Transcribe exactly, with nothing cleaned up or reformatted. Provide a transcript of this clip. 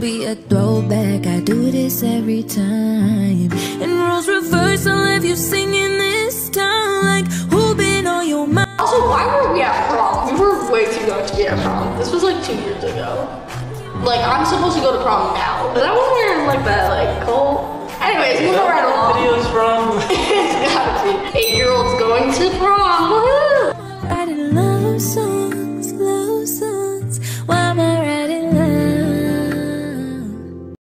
be a throwback. I do this every time. And roles reverse, I'll have you singing this time. Like, who been on your mind? Also, why were we at prom? We were way too young to be at prom. This was like two years ago. Like, I'm supposed to go to prom now. But I wasn't wearing like that, like, cold. Anyways, moving right along. Videos from? It's gotta be. Eight-year-olds going to prom.